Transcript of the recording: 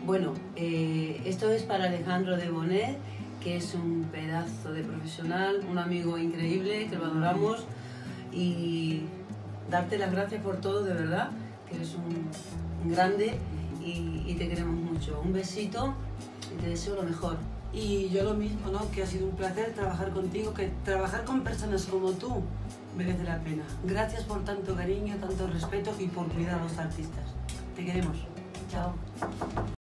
Bueno, esto es para Alejandro de Bonet, que es un pedazo de profesional, un amigo increíble, que lo adoramos, y darte las gracias por todo, de verdad, que eres un grande y te queremos mucho. Un besito y te deseo lo mejor. Y yo lo mismo, ¿no? Que ha sido un placer trabajar contigo, que trabajar con personas como tú merece la pena. Gracias por tanto cariño, tanto respeto y por cuidar a los artistas. Te queremos. Chao.